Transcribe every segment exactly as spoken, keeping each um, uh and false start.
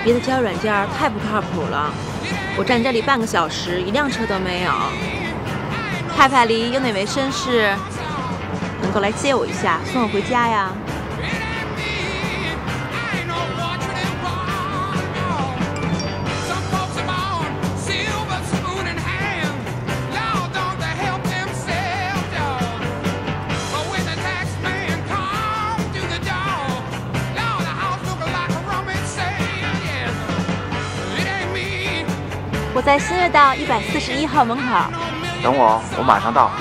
别的交友软件太不靠谱了，我站这里半个小时，一辆车都没有。派派里有哪位绅士能够来接我一下，送我回家呀？我在新月道一百四十一号门口。 等我，我马上到。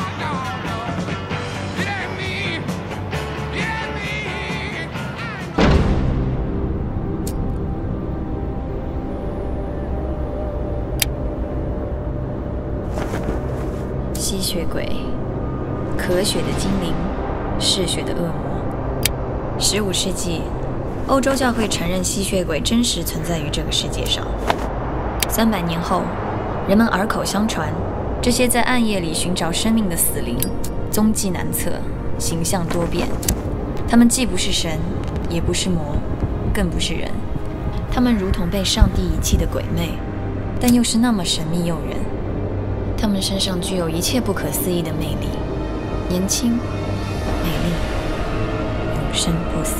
吸血鬼，可血的精灵，嗜血的恶魔。十五世纪，欧洲教会承认吸血鬼真实存在于这个世界上。三百年后，人们耳口相传，这些在暗夜里寻找生命的死灵，踪迹难测，形象多变。他们既不是神，也不是魔，更不是人。他们如同被上帝遗弃的鬼魅，但又是那么神秘诱人。他们身上具有一切不可思议的魅力，年轻、美丽、永生不死。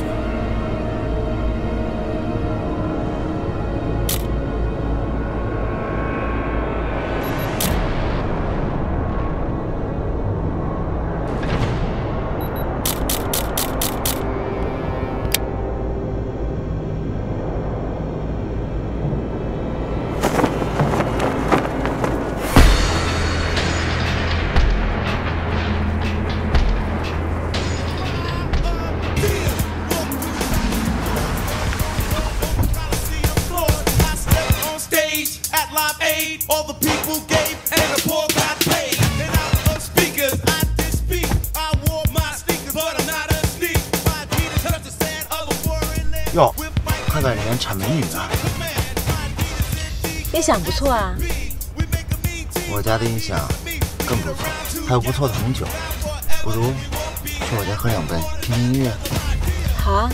哟，快在里面产美女呢。 音响不错啊。 我家的音响更不错，还有不错的红酒。不如去我家喝两杯，听听音乐。 好啊。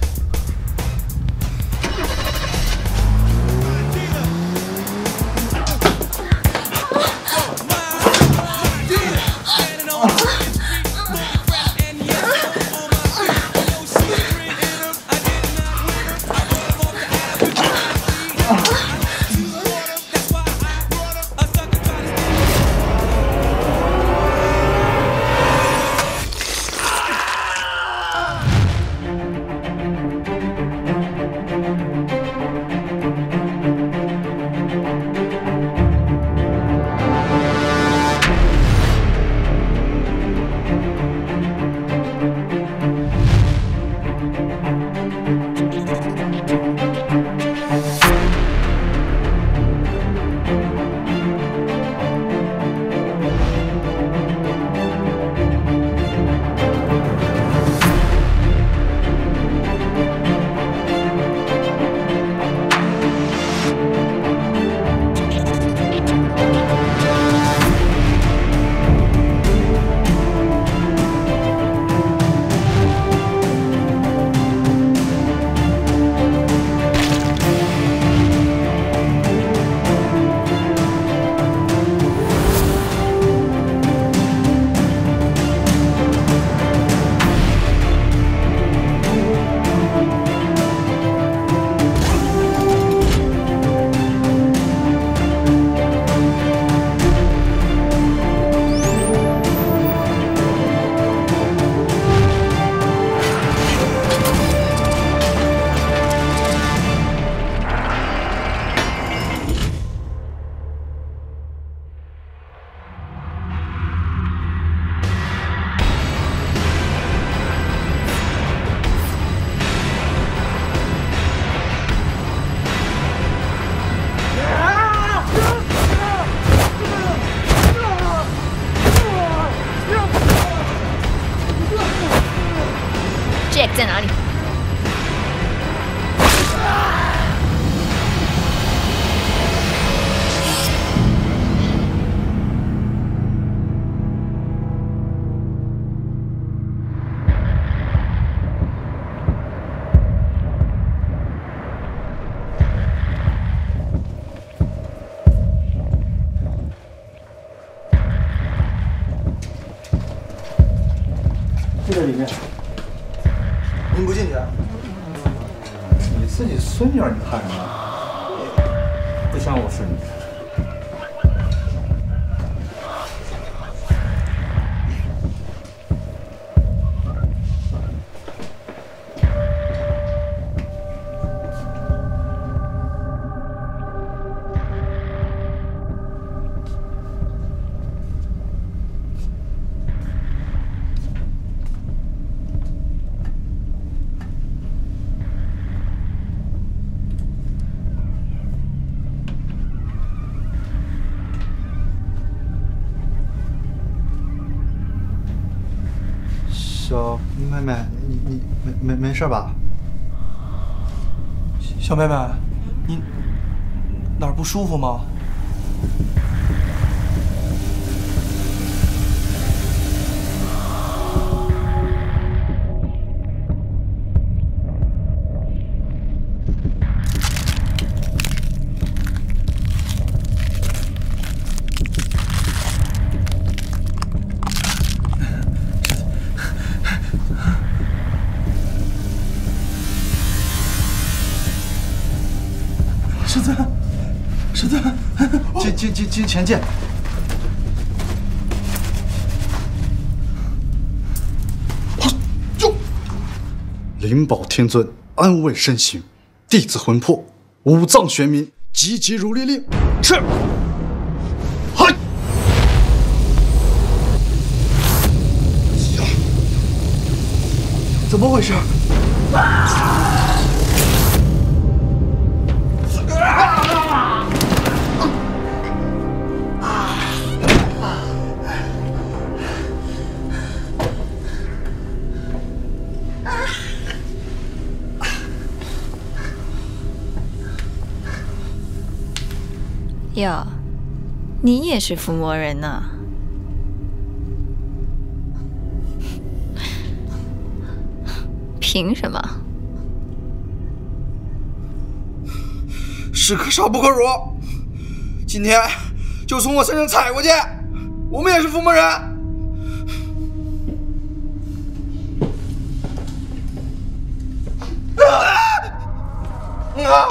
Jack 在哪里？ 您不进去？你自己孙女儿，你看什么？不像我孙女。 小妹妹，你你没没没事吧？ 小妹妹，你哪儿不舒服吗？师尊，师尊， 金金金金钱剑。灵宝天尊，安稳身形，弟子魂魄，五脏玄冥，急急如律令。是。嗨。怎么回事？ 哟，你也是伏魔人呢？凭什么？ 士可杀不可辱，今天就从我身上踩过去，我们也是伏魔人。啊！啊！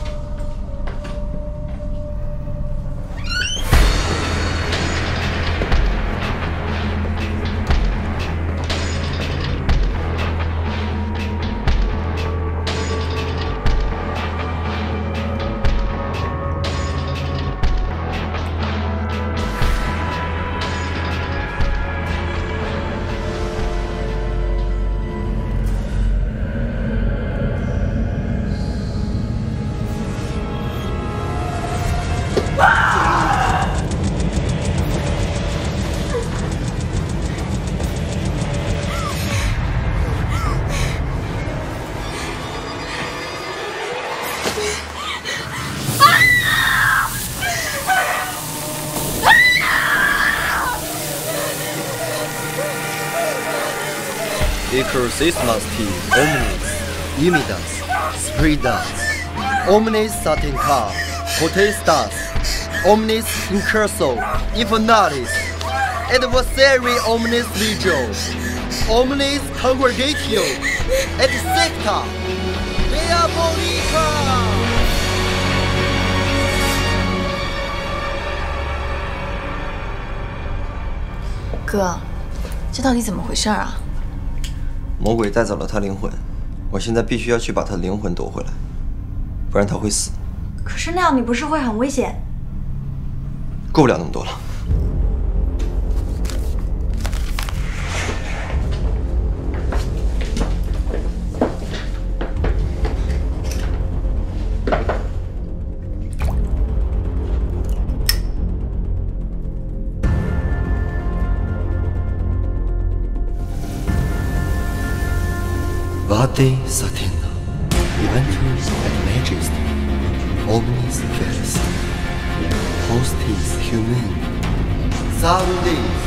Exorcismus T, Omnis, Imidas, Spiridas, Omnis Satanca, Potestas, Omnis Incurso, Infernalis, Adversary Omnis Legio, Omnis Congregatio, et Secta, Diabolica! 哥，这到底怎么回事啊？ 魔鬼带走了他灵魂，我现在必须要去把他的灵魂夺回来，不然他会死。 可是那样你不是会很危险？ 顾不了那么多了。 Vade Satina, Eventus et Majesty, Omnis Felis, Hostis Human, Saludis.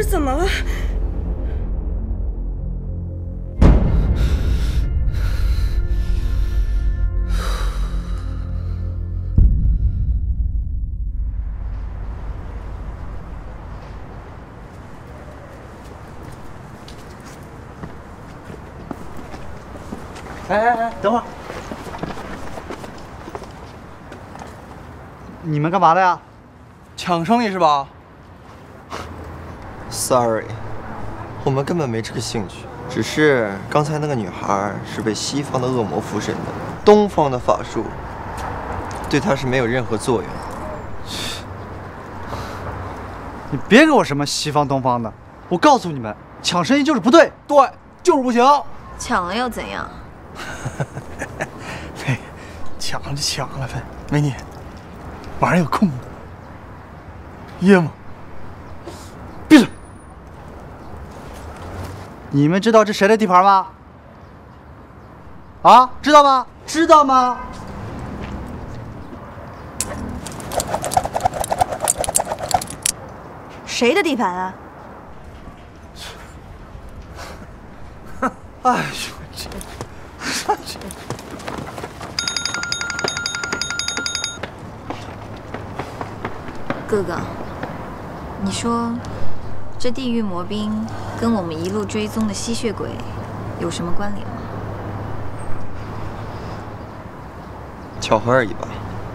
怎么了？ 哎哎哎，等会儿，你们干嘛的呀？ 抢生意是吧 ？Sorry， 我们根本没这个兴趣。只是刚才那个女孩是被西方的恶魔附身的，东方的法术对她是没有任何作用。 你别给我什么西方东方的，我告诉你们，抢生意就是不对， 对，就是不行。 抢了又怎样？ 嘿，抢了就抢了呗。美女，晚上有空吗？约吗？ 闭嘴！你们知道这谁的地盘吗？啊，知道吗？知道吗？ 谁的地盘啊？ 哎呦，这，这。 哥哥，你说这地狱魔兵跟我们一路追踪的吸血鬼有什么关联吗？ 巧合而已吧。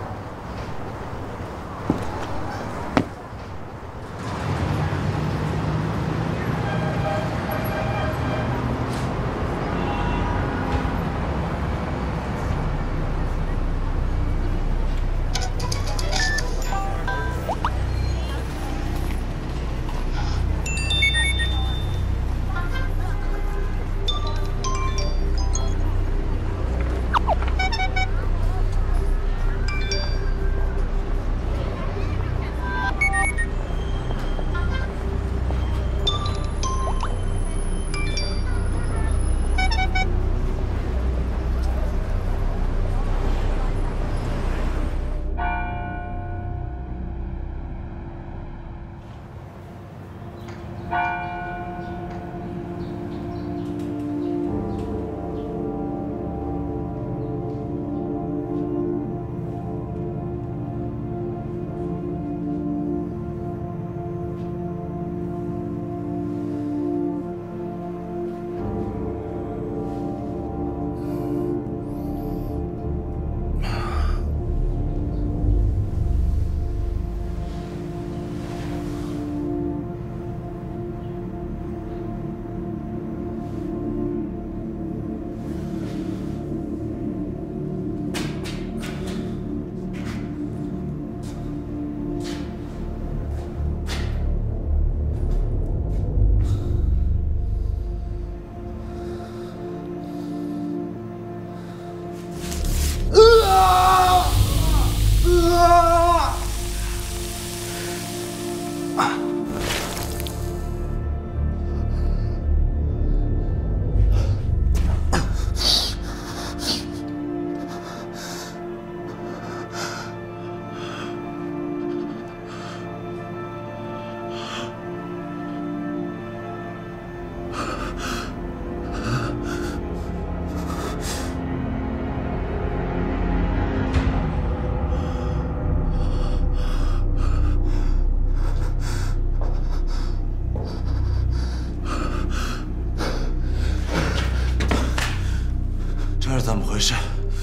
怎么回事？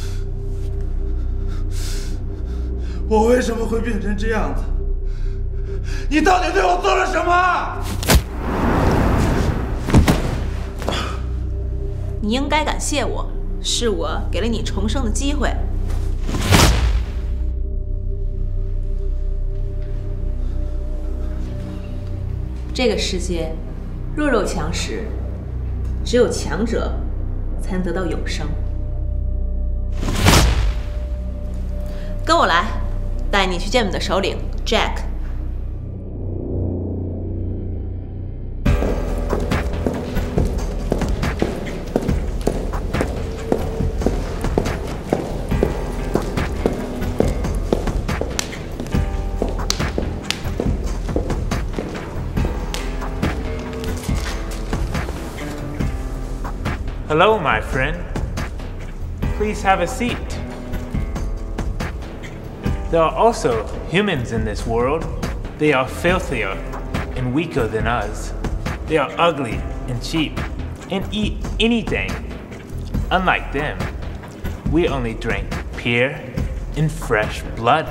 我为什么会变成这样子？你到底对我做了什么？ 你应该感谢我，是我给了你重生的机会。这个世界弱肉强食，只有强者才能得到永生。跟我来，带你去见我们的首领 Jack。 Hello, my friend. Please have a seat. There are also humans in this world. They are filthier and weaker than us. They are ugly and cheap and eat anything. Unlike them, we only drink pure and fresh blood.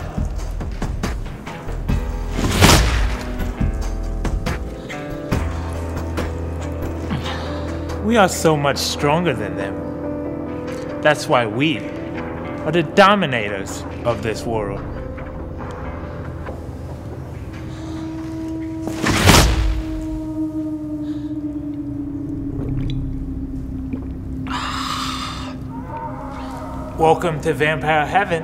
We are so much stronger than them. That's why we are the dominators of this world. Welcome to Vampire Heaven.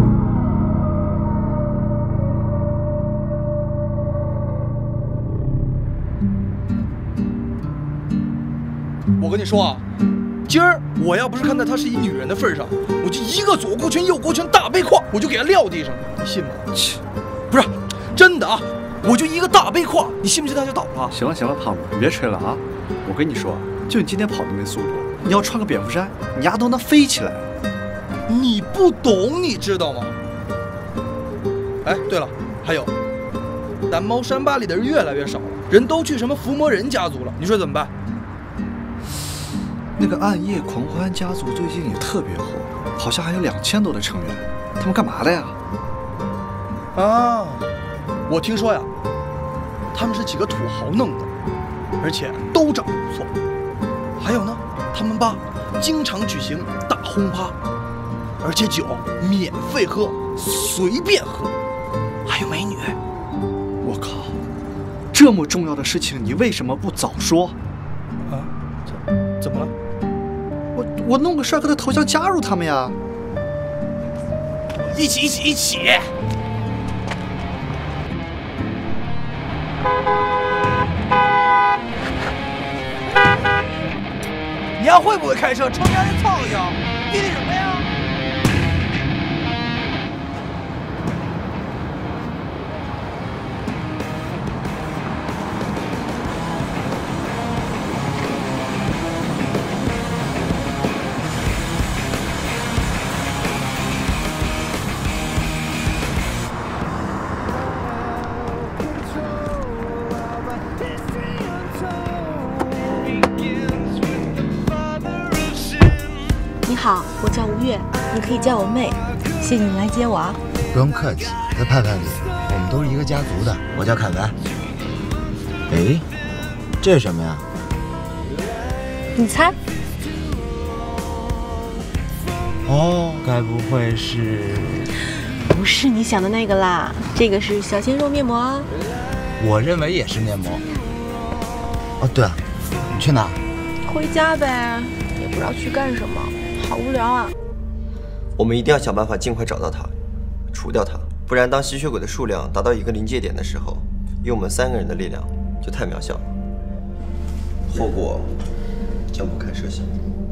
我跟你说啊，今儿我要不是看在她是一女人的份上，我就一个左勾拳右勾拳大背胯，我就给她撂地上，你信吗？切，不是，真的啊，我就一个大背胯，你信不信她就倒了？ 行了行了，胖子，你别吹了啊！我跟你说，就你今天跑的那速度，你要穿个蝙蝠衫，你丫都能飞起来。 你不懂，你知道吗？哎，对了，还有，蓝猫山坝里的人越来越少了，人都去什么伏魔人家族了，你说怎么办？ 那个暗夜狂欢家族最近也特别火，好像还有两千多的成员。他们干嘛的呀？ 啊，我听说呀，他们是几个土豪弄的，而且都长得不错。还有呢，他们吧经常举行大轰趴，而且酒免费喝，随便喝，还有美女。 我靠，这么重要的事情，你为什么不早说？ 啊，怎怎么了？ 我我弄个帅哥的头像加入他们呀！ 一起一起一起！你丫会不会开车？冲人家人操一下！滴滴什么呀？ 你好，我叫吴越，你可以叫我妹。谢谢你来接我啊。 不用客气，在派派里，我们都是一个家族的。我叫凯文。哎，这是什么呀？ 你猜？ 哦，该不会是？ 不是你想的那个啦，这个是小鲜肉面膜啊。 我认为也是面膜。哦，对了，你去哪？ 回家呗，也不知道去干什么。 好无聊啊！ 我们一定要想办法尽快找到他，除掉他，不然当吸血鬼的数量达到一个临界点的时候，以我们三个人的力量就太渺小了，后果将不堪设想。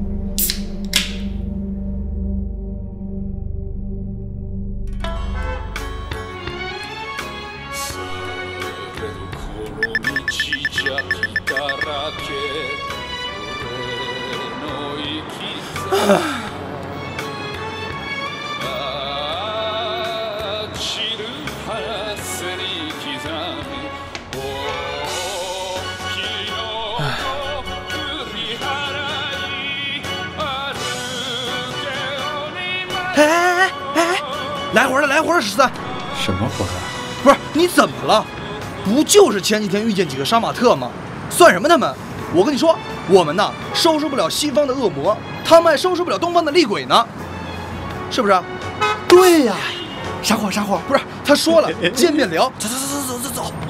哎哎哎哎！来活了，来活了，十三！ 什么活儿？ 不是你怎么了？不就是前几天遇见几个杀马特吗？算什么他们？我跟你说，我们呐收拾不了西方的恶魔，他们还收拾不了东方的厉鬼呢，是不是？ 对呀，啥火啥火？ 不是，他说了，见面聊。走走走走走走走。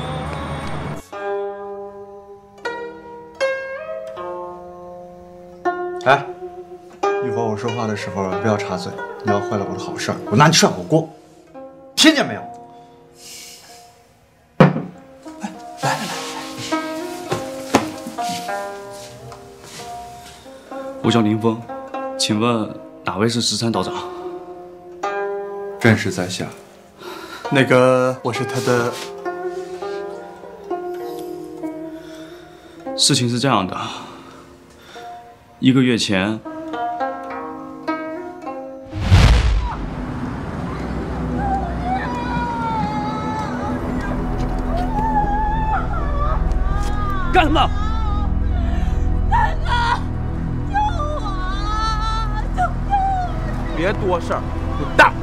哎，一会儿我说话的时候不要插嘴，你要坏了我的好事儿，我拿你涮火锅，听见没有？哎，来来来， 我叫林峰，请问哪位是十三道长？ 正是在下。那个，我是他的。 事情是这样的， 一个月前，干什么？ 大哥，救我！救救我！ 别多事儿，滚蛋！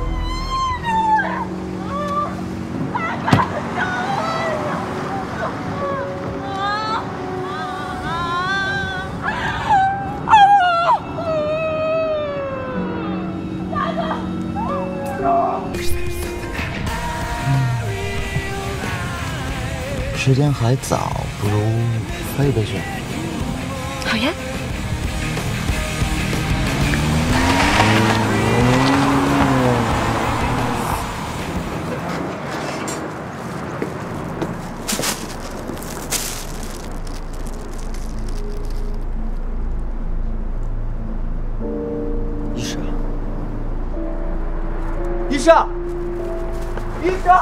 时间还早，不如喝一杯去。 好呀。 医生， 医生，医生。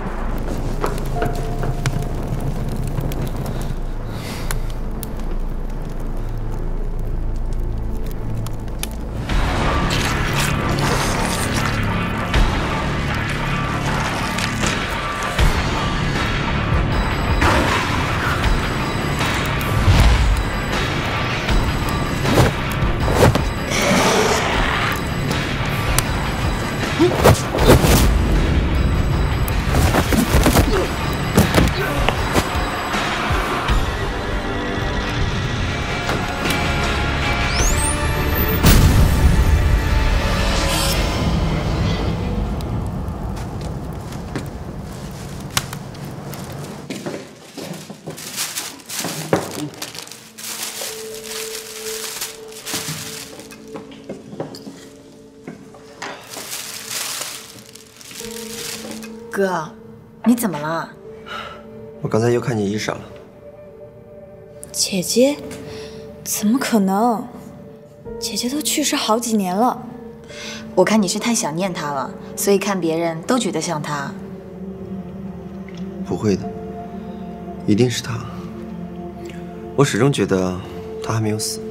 哥，你怎么了？ 我刚才又看见伊莎了。 姐姐？怎么可能？姐姐都去世好几年了。 我看你是太想念她了，所以看别人都觉得像她。 不会的，一定是她。我始终觉得她还没有死。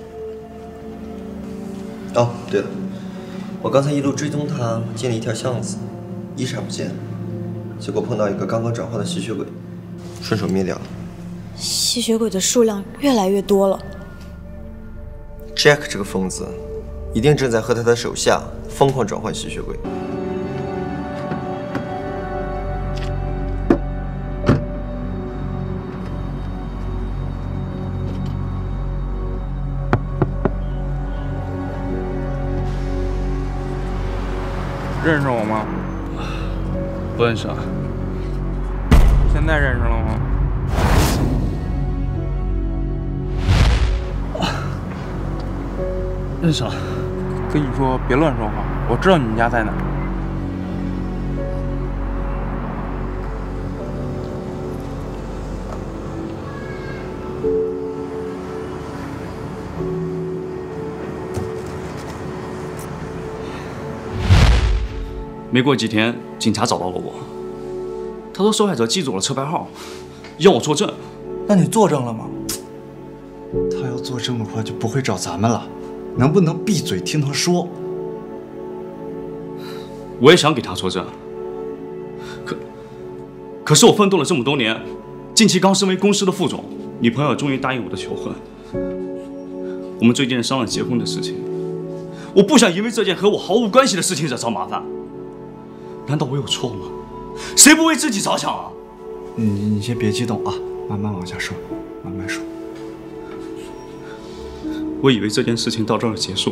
哦，对了，我刚才一路追踪她，进了一条巷子，伊莎不见了。 结果碰到一个刚刚转化的吸血鬼，顺手灭掉了。 吸血鬼的数量越来越多了。 Jack 这个疯子，一定正在和他的手下疯狂转换吸血鬼。 认识我吗？ 不认识啊。 现在认识了吗？ 认识了。 跟你说，别乱说话，我知道你们家在哪儿。 没过几天，警察找到了我。他说受害者记住了车牌号，要我作证。 那你作证了吗？他要作证的话，就不会找咱们了。能不能闭嘴听他说？ 我也想给他作证，可可是我奋斗了这么多年，近期刚升为公司的副总，女朋友终于答应我的求婚。我们最近商量结婚的事情，我不想因为这件和我毫无关系的事情惹上麻烦。难道我有错吗？谁不为自己着想啊？ 你你先别激动啊，慢慢往下说，慢慢说。 我以为这件事情到这儿结束了，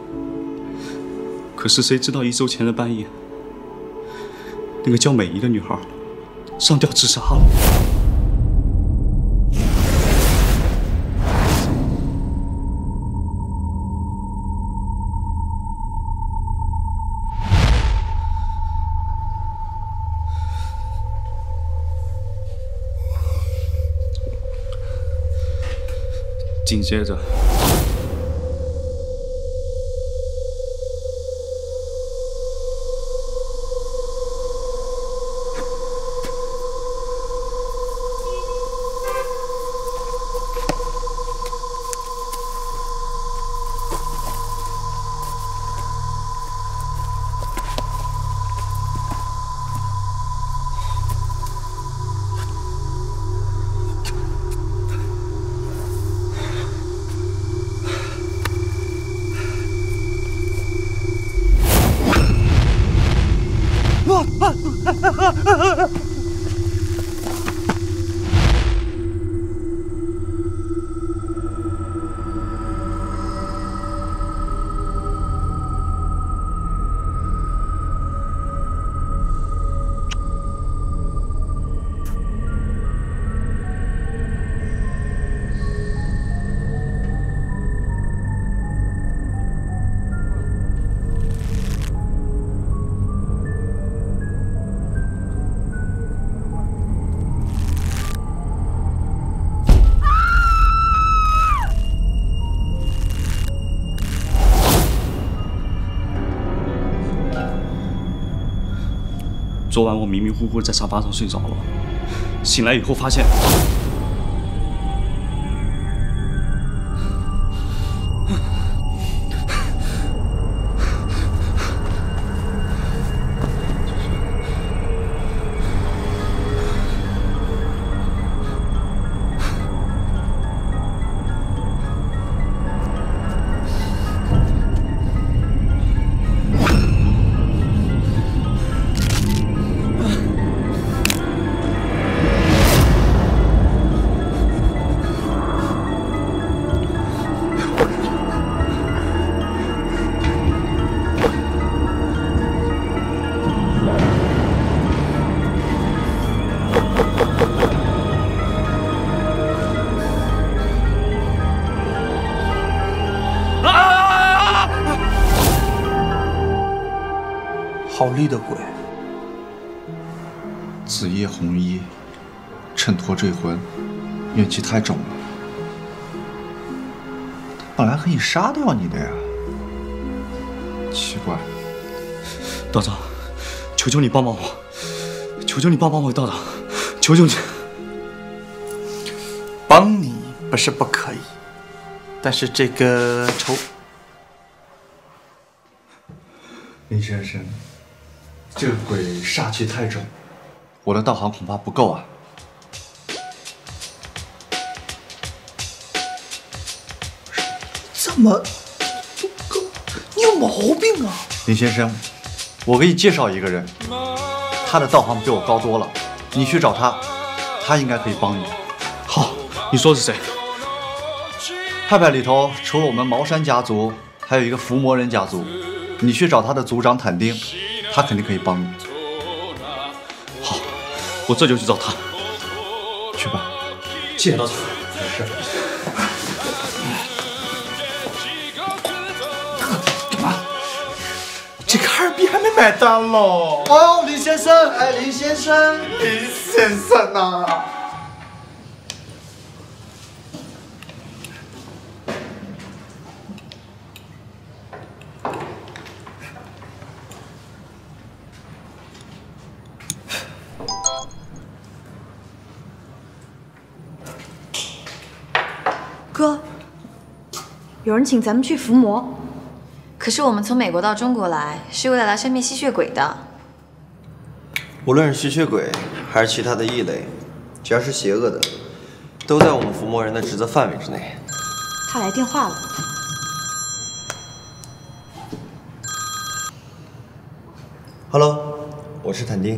可是谁知道一周前的半夜，那个叫美仪的女孩上吊自杀了。紧接着， 昨晚我迷迷糊糊在沙发上睡着了，醒来以后发现， 好厉的鬼！ 紫夜红衣，衬托坠魂，怨气太重了。他本来可以杀掉你的呀，奇怪。 道长，求求你帮帮我，求求你帮帮我，道长，求求你。 帮你不是不可以，但是这个仇…… 林先生。这个鬼煞气太重，我的道行恐怕不够啊。 怎么？你有毛病啊！ 林先生，我给你介绍一个人，他的道行比我高多了，你去找他，他应该可以帮你。 好，你说是谁？ 派派里头除了我们茅山家族，还有一个伏魔人家族，你去找他的族长坦丁。他肯定可以帮你。 好，我这就去找他。 去吧。 谢谢道长。 没事。 干嘛？这个二逼还没买单喽！ 哦，林先生，哎，林先生， 林先生呐、啊。 哥，有人请咱们去伏魔， 可是我们从美国到中国来，是为了来消灭吸血鬼的。 无论是吸血鬼还是其他的异类，只要是邪恶的，都在我们伏魔人的职责范围之内。 他来电话了。 Hello， 我是坦丁。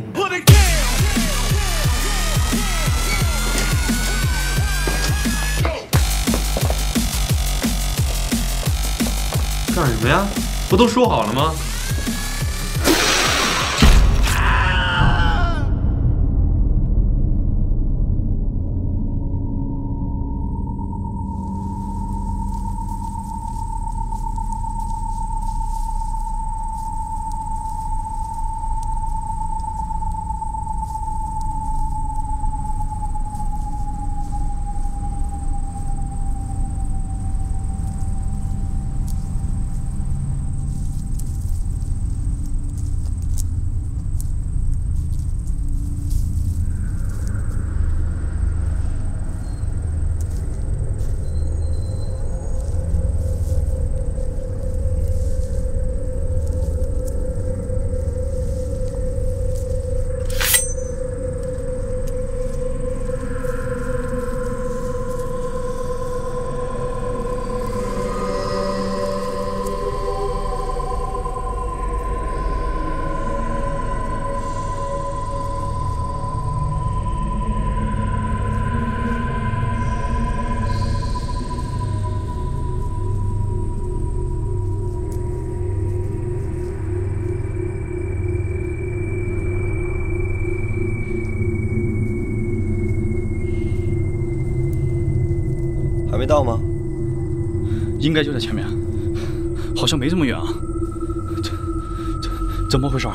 干什么呀？不都说好了吗？ 没到吗？ 应该就在前面，好像没这么远啊。这这怎么回事？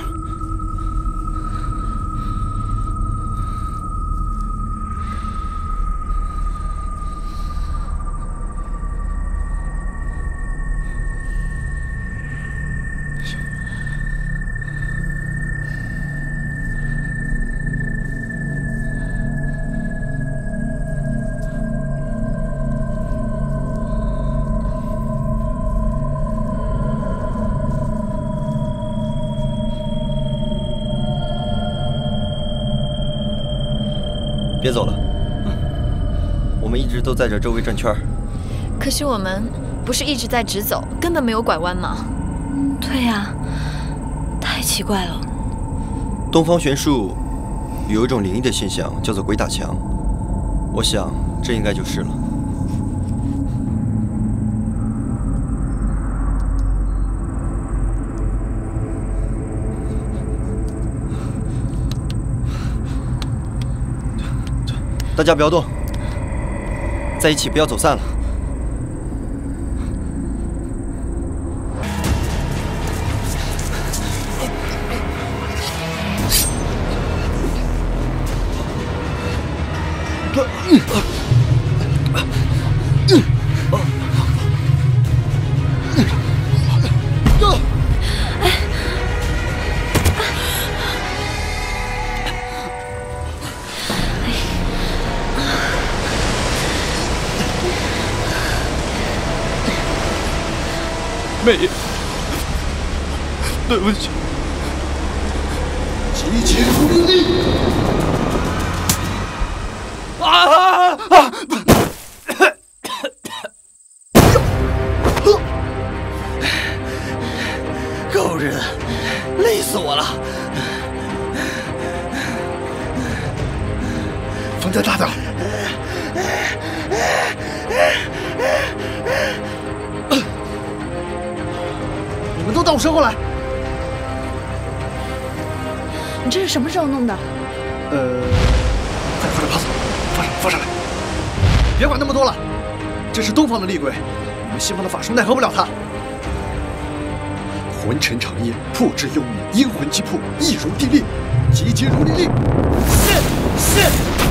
别走了，我们一直都在这周围转圈。 可是我们不是一直在直走，根本没有拐弯吗？ 对呀，太奇怪了。 东方玄术有一种灵异的现象，叫做鬼打墙。我想这应该就是了。大家不要动，在一起不要走散了。 妹，对不起。 集结如灵力！ 啊啊啊！狗日，累死我了！ 风再大点。你们都到我身后来！ 你这是什么时候弄的？ 呃，快快点跑走，放上放上来！别管那么多了，这是东方的厉鬼，你们西方的法术奈何不了他。魂沉长夜，破至幽冥，阴魂击魄，一如地利，集结如灵力。是是。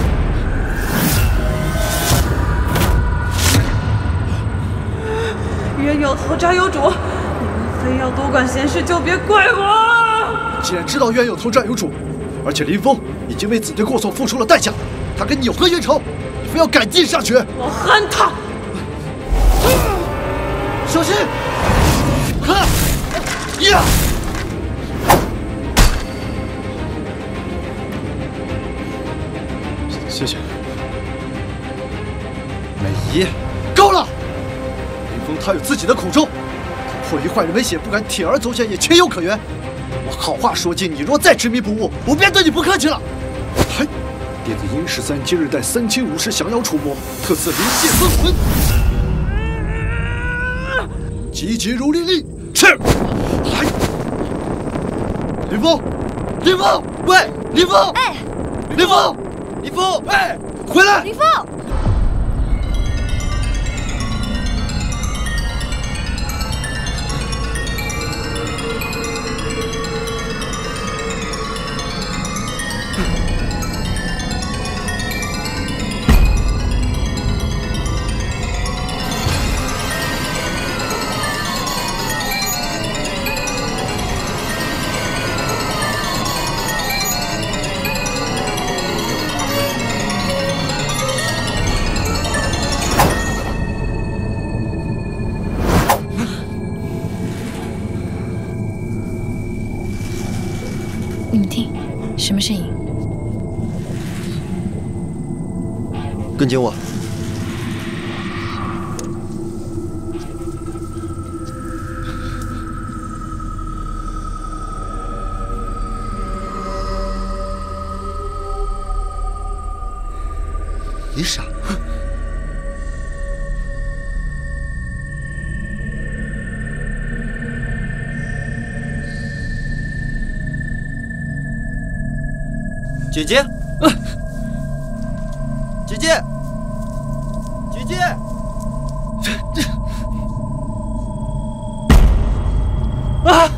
冤有头债有主，你们非要多管闲事，就别怪我。 既然知道冤有头债有主，而且林峰已经为子弟过错付出了代价，他跟你有何冤仇？你非要赶尽杀绝？ 我恨他！ 小心！哈！呀！ 谢谢。 美仪，够了！林峰他有自己的苦衷，他迫于坏人威胁，不敢铤而走险，也情有可原。我好话说尽，你若再执迷不悟，我便对你不客气了。嘿，弟子殷十三今日带三清武士降妖除魔，特赐灵界分魂，集结如灵力。是。嗨，林峰，林峰，喂，林峰， 哎， 林峰， 林峰， 哎，回来， 林峰。 你们听，什么声音？ 跟紧我。你傻？姐姐，姐姐，姐姐， 啊！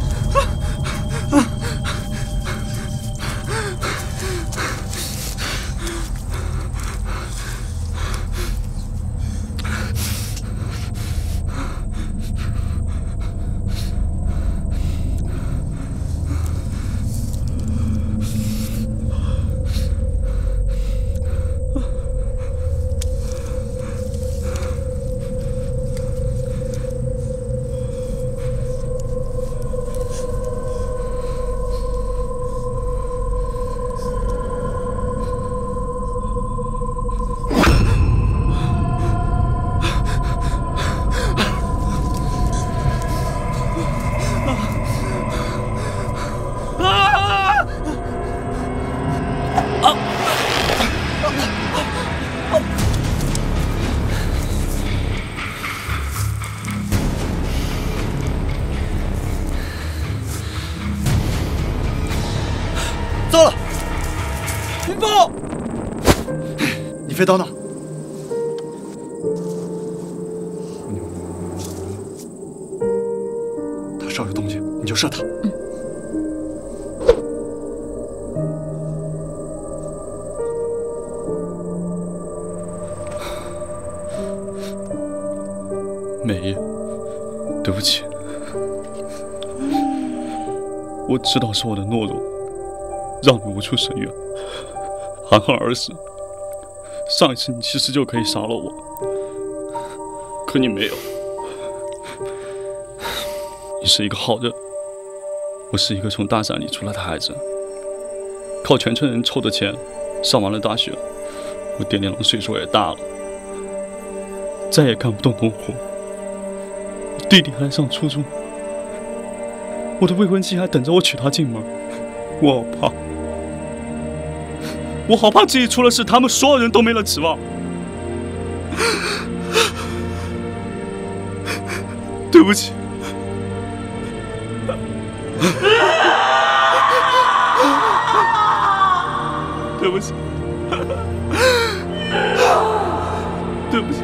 糟了，云豹，你飞刀呢？他稍有动静，你就射他。嗯。 美叶，对不起，我知道是我的懦弱。 让你无处伸冤，含恨而死。上一次你其实就可以杀了我，可你没有。你是一个好人，我是一个从大山里出来的孩子，靠全村人凑的钱上完了大学。我爹娘的岁数也大了，再也干不动农活。弟弟还上初中，我的未婚妻还等着我娶她进门，我好怕。 我好怕自己出了事，他们所有人都没了指望。对不起，对不起，对不起。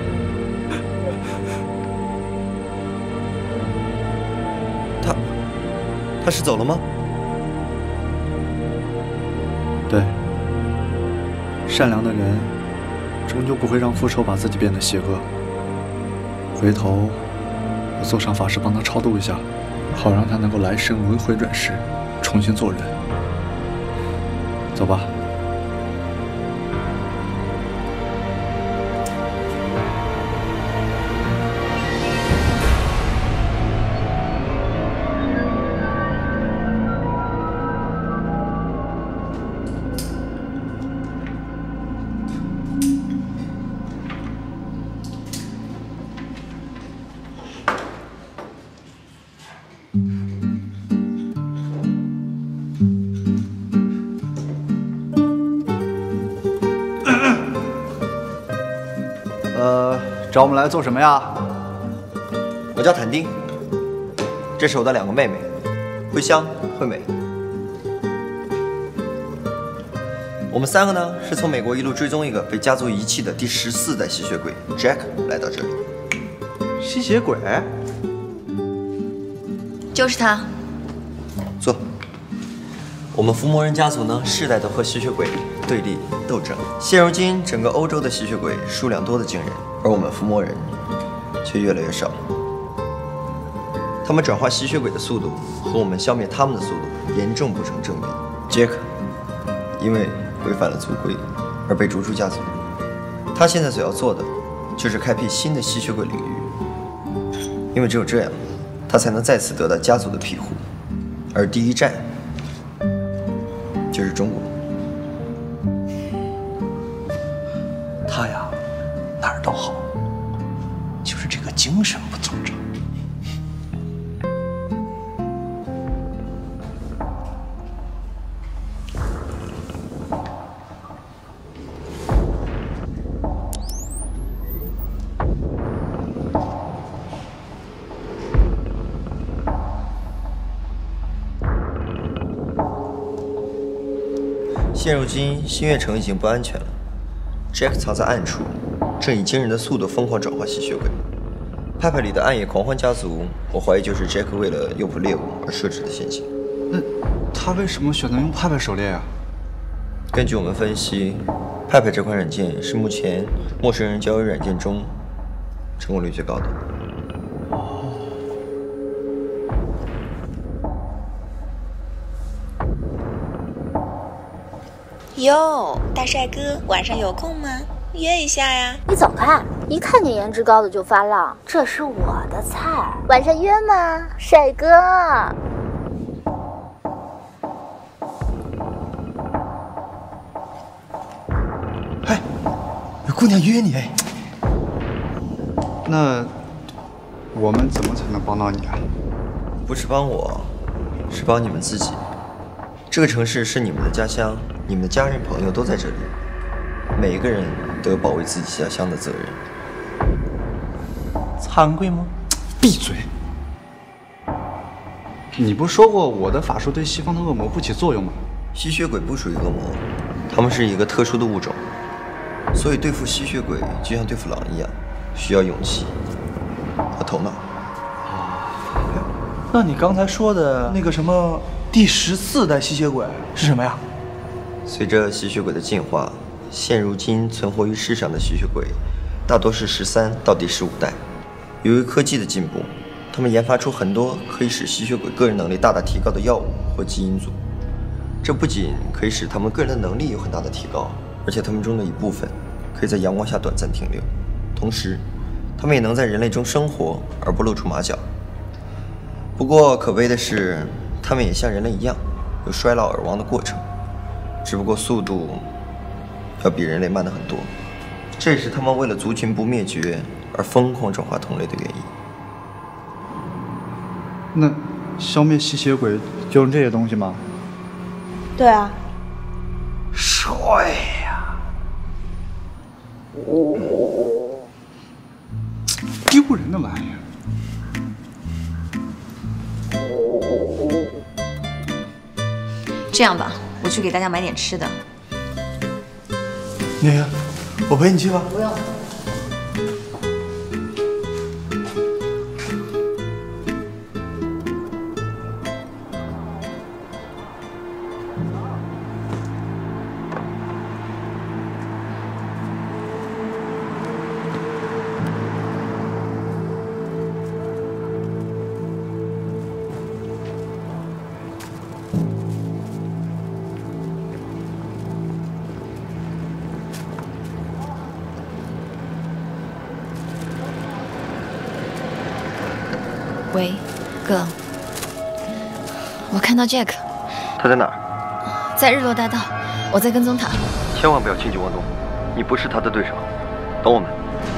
他，他是走了吗？ 对。 善良的人，终究不会让复仇把自己变得邪恶。回头，我做上法事帮他超度一下，好让他能够来生轮回转世，重新做人。走吧。呃，找我们来做什么呀？ 我叫坦丁，这是我的两个妹妹，慧香、惠美。我们三个呢，是从美国一路追踪一个被家族遗弃的第十四代吸血鬼 Jack 来到这里。 吸血鬼？ 就是他。 坐。我们伏魔人家族呢，世代都和吸血鬼对立斗争。现如今，整个欧洲的吸血鬼数量多得惊人，而我们伏魔人却越来越少。他们转化吸血鬼的速度和我们消灭他们的速度严重不成正比。杰克因为违反了族规而被逐出家族，他现在所要做的就是开辟新的吸血鬼领域，因为只有这样，他才能再次得到家族的庇护，而第一站就是中国。 他呀，哪儿都好，就是这个精神不宗正。 现如今，新月城已经不安全了。Jack 藏在暗处，正以惊人的速度疯狂转化吸血鬼。 派派里的暗夜狂欢家族，我怀疑就是 Jack 为了诱捕猎物而设置的陷阱。 那他为什么选择用派派狩猎啊？ 根据我们分析，派派这款软件是目前陌生人交友软件中成功率最高的。 哟，大帅哥，晚上有空吗？约一下呀！ 你走开！一看见颜值高的就发浪，这是我的菜。晚上约吗，帅哥？ 哎，有姑娘约你哎。那我们怎么才能帮到你啊？ 不是帮我，是帮你们自己。这个城市是你们的家乡，你们的家人朋友都在这里，每一个人都有保卫自己家乡的责任。 惭愧吗？闭嘴！你不是说过我的法术对西方的恶魔不起作用吗？ 吸血鬼不属于恶魔，他们是一个特殊的物种，所以对付吸血鬼就像对付狼一样，需要勇气和头脑。 那你刚才说的那个什么第十四代吸血鬼是什么呀？ 随着吸血鬼的进化，现如今存活于世上的吸血鬼大多是十三到第十五代。由于科技的进步，他们研发出很多可以使吸血鬼个人能力大大提高的药物或基因组。这不仅可以使他们个人的能力有很大的提高，而且他们中的一部分可以在阳光下短暂停留，同时他们也能在人类中生活而不露出马脚。不过可悲的是，他们也像人类一样有衰老而亡的过程，只不过速度要比人类慢得很多。这也是他们为了族群不灭绝而疯狂转化同类的原因。 那消灭吸血鬼就用这些东西吗？ 对啊。 帅呀！丢人的玩意儿！ 这样吧，我去给大家买点吃的。 那个，我陪你去吧。 不用。喂，哥，我看到 Jack， 他在哪儿？ 在日落大道，我在跟踪他。 千万不要轻举妄动，你不是他的对手。等我们。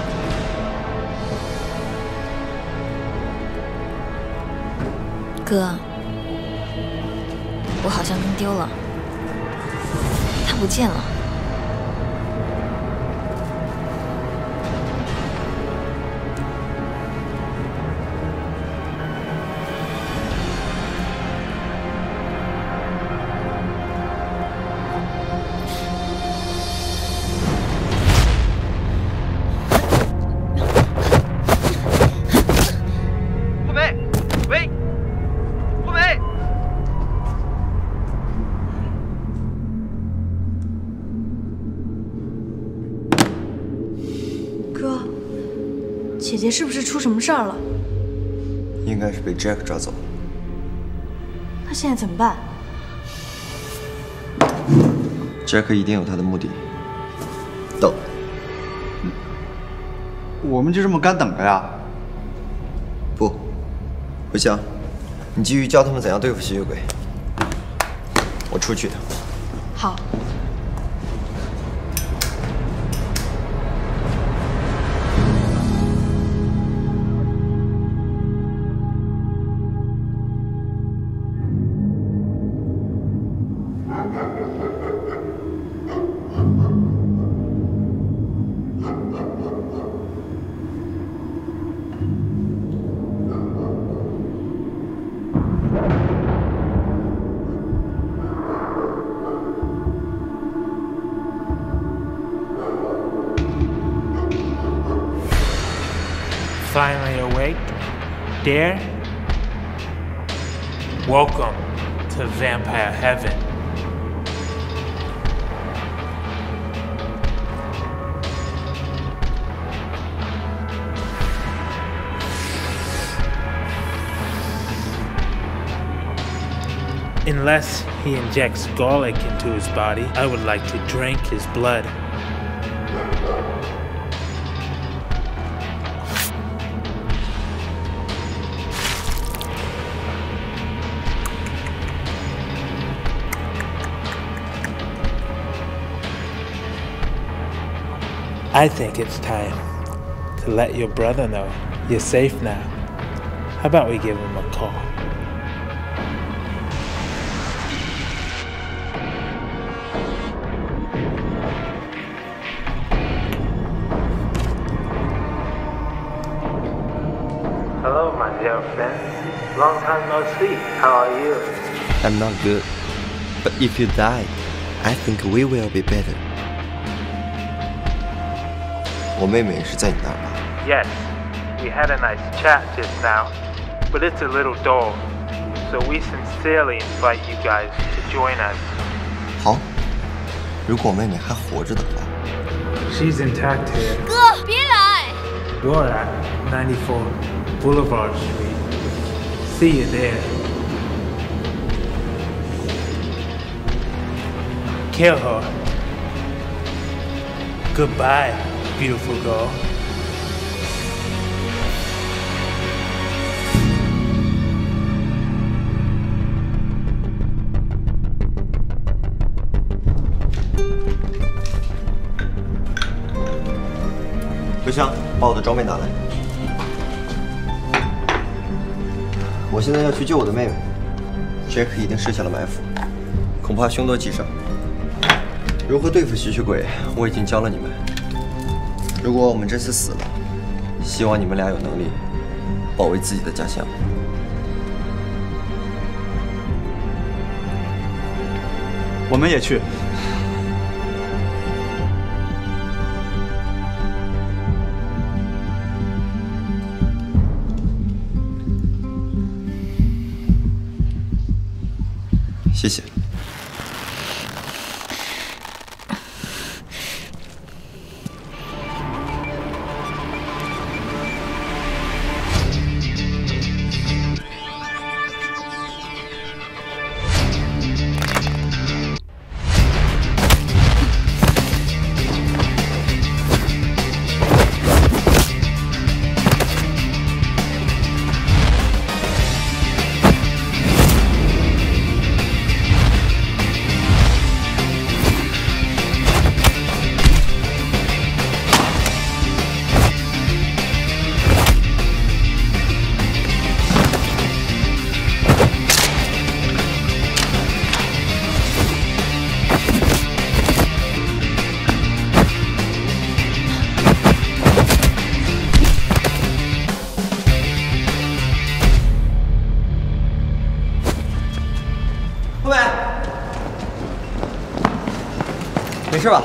哥，我好像弄丢了，他不见了。 姐姐是不是出什么事儿了？ 应该是被 Jack 抓走了。 那现在怎么办 ？Jack 一定有他的目的。等。 我们就这么干等着呀？ 不，回香，你继续教他们怎样对付吸血鬼。我出去。 好。 Finally break? Dare? Welcome to Vampire Heaven. Unless he injects garlic into his body, I would like to drink his blood. I think it's time to let your brother know you're safe now. How about we give him a call? Hello, my dear friend. Long time no see. How are you? I'm not good. But if you die, I think we will be better. 我妹妹是在你那儿吧 Yes, we had a nice chat just now, but it's a little dull. So we sincerely invite you guys to join us. 好，如果我妹妹还活着的话。 She's intact here. 哥，别来 You're at ninety-four Boulevard Street. See you there. Kill her. Goodbye, beautiful girl. 刘湘，把我的装备拿来。我现在要去救我的妹妹 ，Jack 一定设下了埋伏，恐怕凶多吉少。如何对付吸血鬼，我已经教了你们。如果我们这次死了，希望你们俩有能力保卫自己的家乡。 我们也去。 谢谢。没事吧？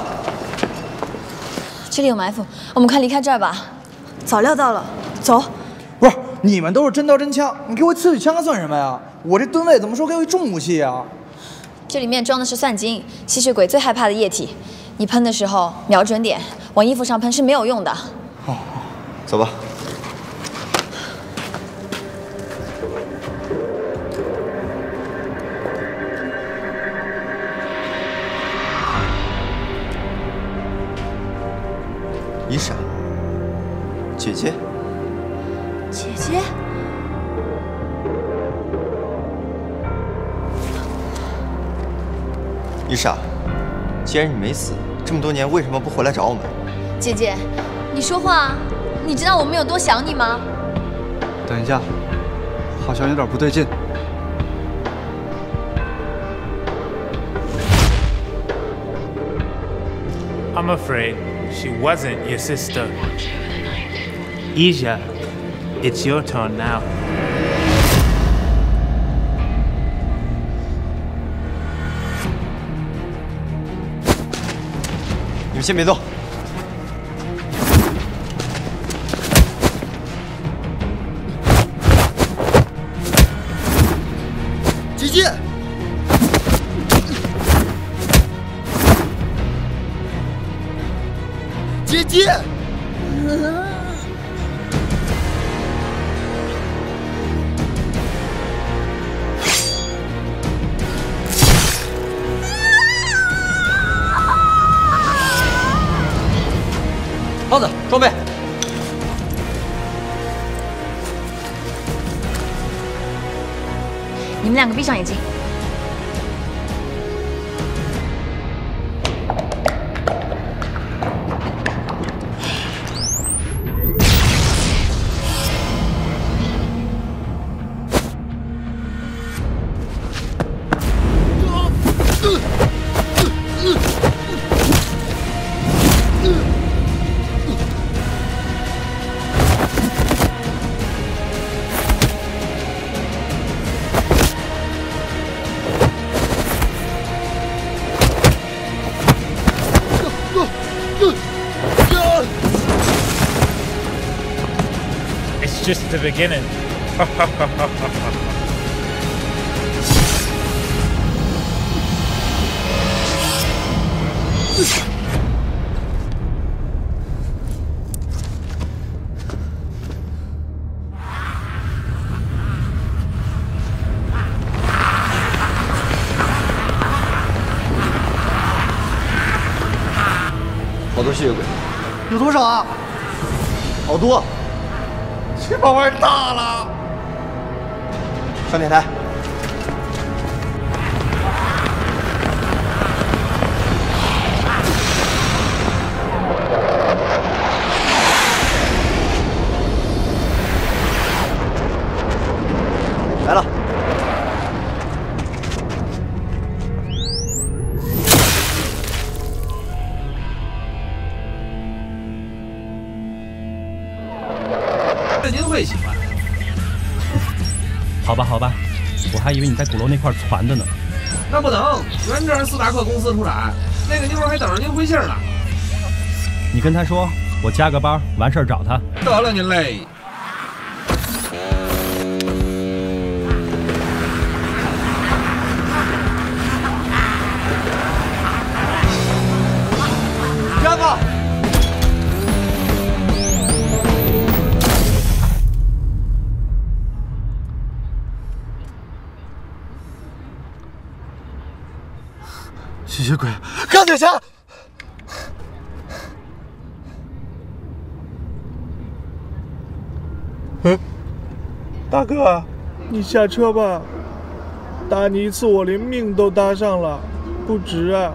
这里有埋伏，我们快离开这儿吧。早料到了，走。 不是，你们都是真刀真枪，你给我刺起枪算什么呀？我这吨位怎么说给我一重武器呀？ 这里面装的是蒜精，吸血鬼最害怕的液体。你喷的时候瞄准点，往衣服上喷是没有用的。 哦，走吧。 伊莎，姐姐， 姐姐， 伊莎，既然你没死，这么多年为什么不回来找我们？ 姐姐，你说话，你知道我们有多想你吗？ 等一下，好像有点不对劲。 I'm afraid she wasn't your sister. Isha, it's your turn now. 你们先别动。 爹！ 胖子，装备。 你们两个闭上眼睛。 It's just the beginning. 好多吸血鬼， 有多少啊？ 好多。 这把玩大了。 上天台。来了。 您会喜欢。 好吧，好吧，我还以为你在鼓楼那块传的呢。 那不能，原证斯达克公司出产，那个妞还等着您回信呢。 你跟他说，我加个班，完事儿找他。 得了您嘞。 天吧。 吸血鬼，钢铁侠！ 嗯，大哥，你下车吧。打你一次，我连命都搭上了，不值啊！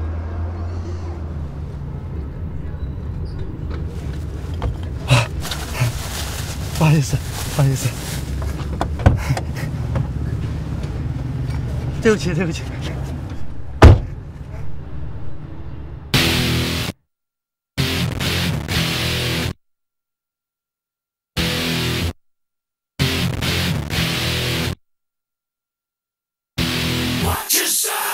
啊，不好意思，不好意思，对不起，对不起。 Watch yourself.